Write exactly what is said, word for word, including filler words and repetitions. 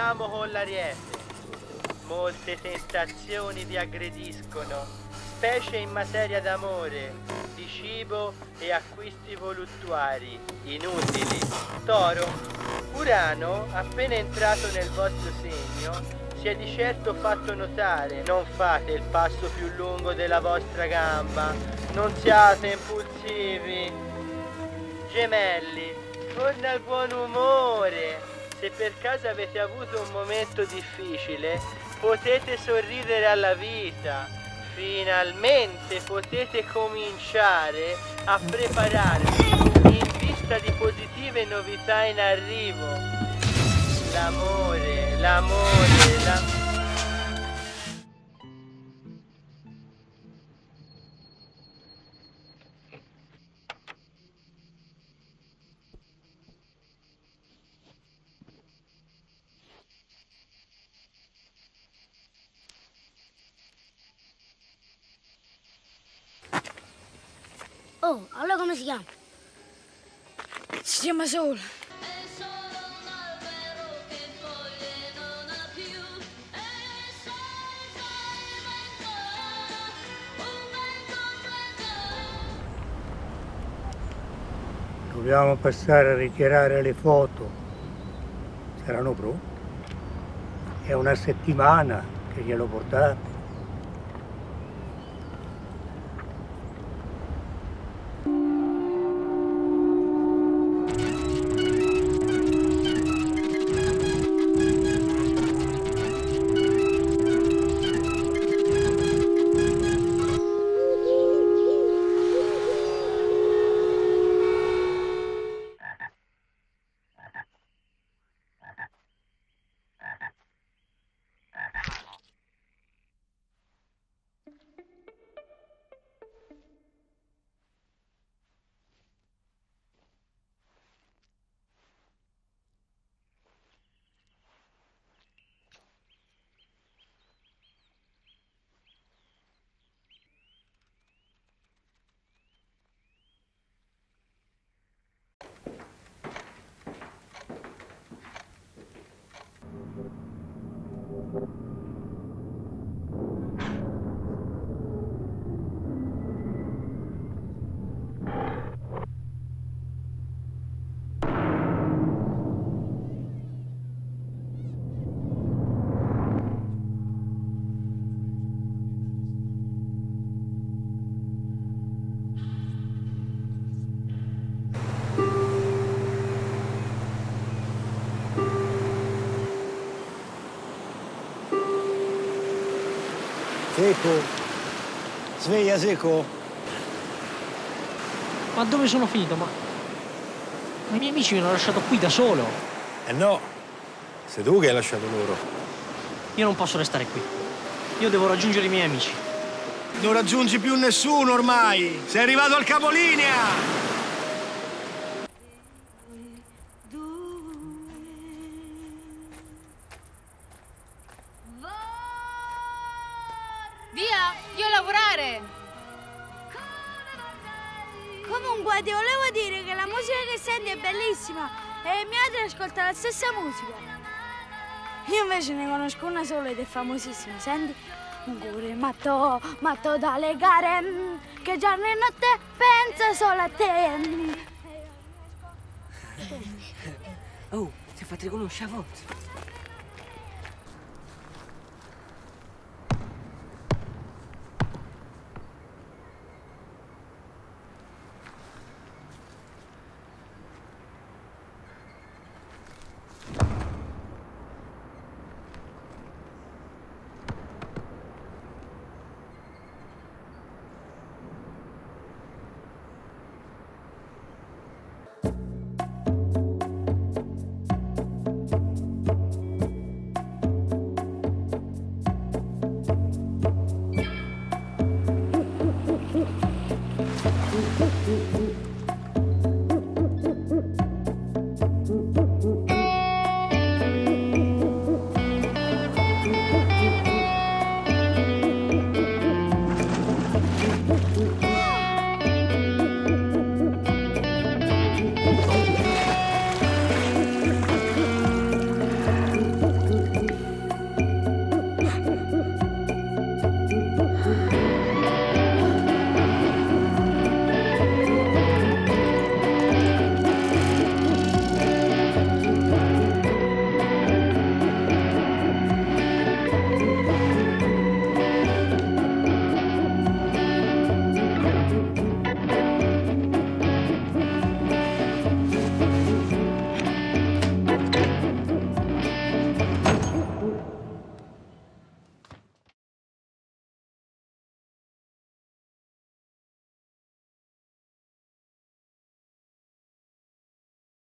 Cominciamo con l'Ariete. Molte tentazioni vi aggrediscono, specie in materia d'amore, di cibo e acquisti voluttuari, inutili. Toro, Urano, appena entrato nel vostro segno, si è di certo fatto notare. Non fate il passo più lungo della vostra gamba, non siate impulsivi. Gemelli, torna al buon umore. Se per caso avete avuto un momento difficile, potete sorridere alla vita. Finalmente potete cominciare a prepararvi in vista di positive novità in arrivo. L'amore, l'amore, l'amore. Oh, allora come si chiama? Si chiama Soul. Dobbiamo passare a ritirare le foto. Saranno pronte? È una settimana che glielo portate. Secco, sveglia Secco. Ma dove sono finito? Ma... ma i miei amici mi hanno lasciato qui da solo. Eh no, sei tu che hai lasciato loro. Io non posso restare qui. Io devo raggiungere i miei amici. Non raggiungi più nessuno ormai. Sei arrivato al capolinea. Via, io a lavorare! Comunque ti volevo dire che la musica che senti è bellissima e mia madre ascolta la stessa musica. Io invece ne conosco una sola ed è famosissima, senti? Un cuore matto, matto da legare, che giorno e notte pensa solo a te. Oh, ti ha fatto riconoscere la voce.